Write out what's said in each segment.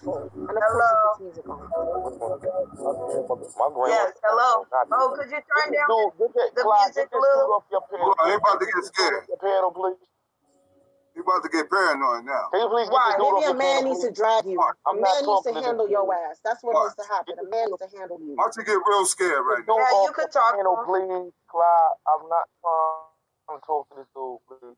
peaceful. And of course, he puts music on. Yes, hello. Oh, could you turn down the music a little? Hold on, they about to get scared. Piano, please. You about to get paranoid now. Can you please get Why? this dude Maybe off a your man piano, needs to please? drag you. A I'm man not needs to talking to handle this your dude. ass. That's what needs to happen. A man needs to handle you. Why don't you get real scared right now? Yeah, you could talk. Piano, please, Clyde. I'm not trying to talk to this dude, please.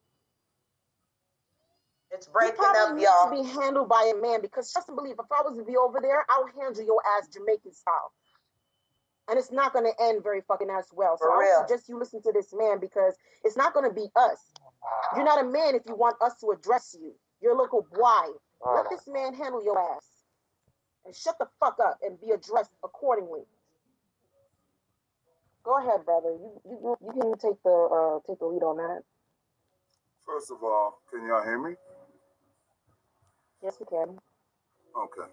It's You breaking probably up, need y'all. to be handled by a man because trust and believe, if I was to be over there, I would handle your ass Jamaican style. And it's not going to end very fucking as well. So For I real. would suggest you listen to this man because it's not going to be us. You're not a man if you want us to address you. You're a local boy. Let this man handle your ass. And shut the fuck up and be addressed accordingly. Go ahead, brother. You can take the lead on that. First of all, can y'all hear me? Yes, we can. Okay.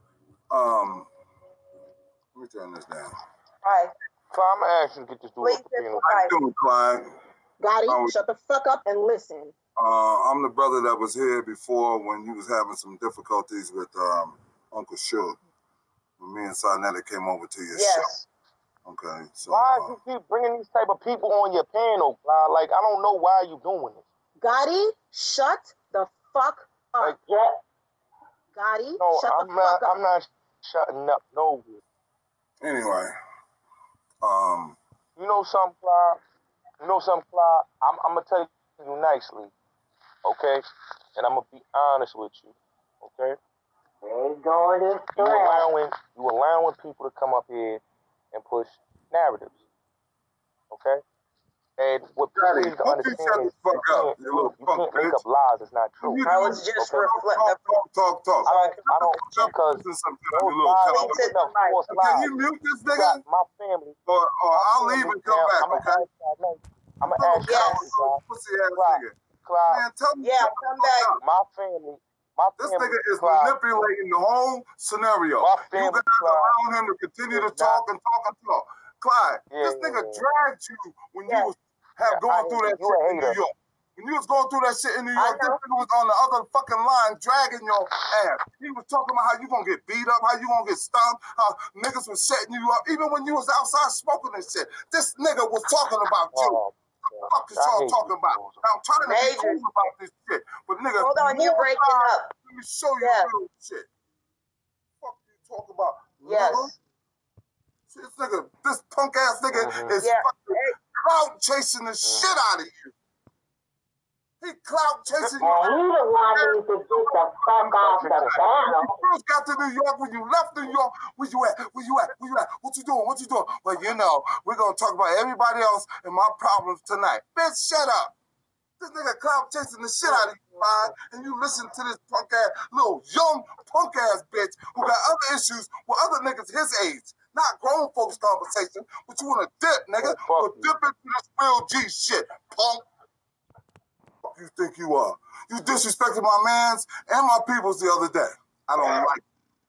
Let me turn this down. Right. So I'm gonna ask you to get this dude off the piano. How you doing, Clyde? Gotti, shut the fuck up and listen. I'm the brother that was here before when you was having some difficulties with Uncle Suge. When me and Sarnetta came over to your show. Okay, so why do you keep bringing these type of people on your panel, Clyde? Like, I don't know why you doing this. Gotti, shut the fuck up. Like, yeah. Gotti, No, shut the fuck up. I'm not shutting up. No. Anyway, you know something, Clyde? You know something, Clyde? I'm gonna tell you nicely, okay? And I'm gonna be honest with you, okay? You allowing people to come up here and push narratives, okay? And what people need to understand is you can't make up lies that's not true. I was just reflecting. Talk. I don't because those lies, can you mute this nigga? My family. Or I'll leave and come back, okay? I'm gonna ask you, pussy ass nigga. Clyde, man, tell me. Yeah, come back. My family. This nigga is manipulating the whole scenario. You guys allowing him to continue to talk and talk. Clyde, this nigga dragged you when you was going through that shit in New York. When you was going through that shit in New York, this nigga was on the other fucking line dragging your ass. He was talking about how you gonna get beat up, how you gonna get stomped, how niggas was setting you up. Even when you was outside smoking and shit, this nigga was talking about you. What the fuck is y'all talking about? Now, I'm trying to be cool about this shit. But nigga, hold on, you breaking up. Let me show you real shit. What the fuck you talk about? Yes. This nigga, this punk ass nigga is fucking clout chasing the shit out of you. He clout chasing you. He the one needs to get the fuck off the panel. You first got to New York, when you left New York, where you at? What you doing? Well, you know, we're going to talk about everybody else and my problems tonight. Bitch, shut up. This nigga clout chasing the shit out of you, man. And you listen to this punk ass, little young punk ass bitch who got other issues with other niggas his age. Not grown folks conversation, but you want to dip, nigga. Well, dip into this real G shit, punk. You think you are? You disrespected my mans and my peoples the other day. I don't like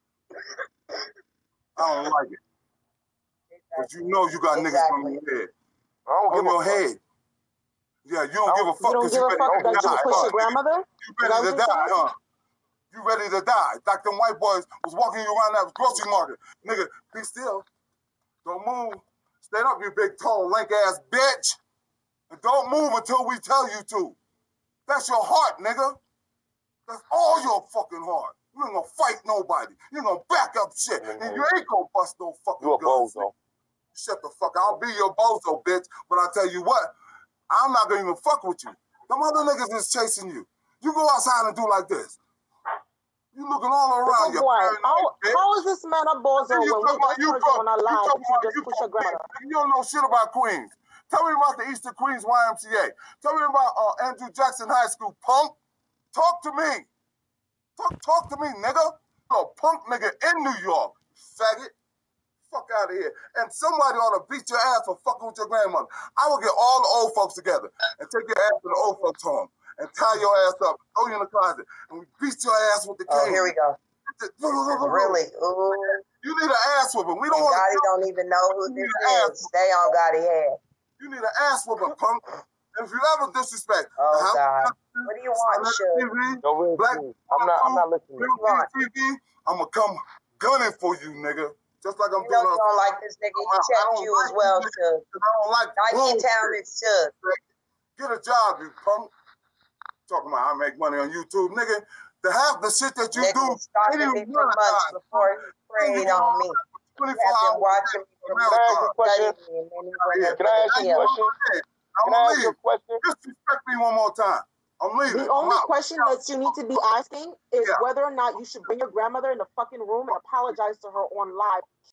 it. But you know you got niggas on your head. On your head. Yeah, you don't give a fuck because you ready to die. Push your grandmother? You ready to die, huh? You ready to die. Like them white boys was walking you around that grocery market. Nigga, be still. Don't move. Stand up, you big, tall, lank-ass bitch. And don't move until we tell you to. That's your heart, nigga. That's all your fucking heart. You ain't gonna fight nobody. You ain't gonna back up shit. And you ain't gonna bust no fucking guns. Shut the fuck. I'll be your bozo, bitch. But I tell you what, I'm not gonna even fuck with you. Them other niggas is chasing you. You go outside and do like this. You looking all around you. How is this man a bozo when we just heard you on a line that you just push your grandmother? You don't know shit about Queens. Tell me about the Eastern Queens YMCA. Tell me about Andrew Jackson High School, punk. Talk to me. Talk to me, nigga. You're a punk nigga in New York, faggot. Fuck out of here. And somebody ought to beat your ass for fucking with your grandmother. I will get all the old folks together and take your ass to the old folks' home and tie your ass up, throw you in the closet, and we beat your ass with the cane. Oh, here we go. Really? Ooh. You need an ass whooping. We don't want Gotti don't even know who this is. Stay on Gotti head. You need an ass whooping, punk. If you ever disrespect, God. What do you want, TV, no, Black, I'm not listening. TV, I'm gonna come gunning for you, nigga. Just like I'm doing. You don't like this nigga. He checked you as well, Suge. I don't like Nike Town is Suge. Get a job, you punk. Talking about I make money on YouTube, nigga. To have the shit that you do, stalking me for months before he preyed on me. 24 hours. Watching me from Can I ask you a question? Can I ask you a question? Can I ask you a question? Disrespect me one more time. I'm leaving. The only question that you need to be asking is whether or not you should bring your grandmother in the fucking room and apologize to her on live.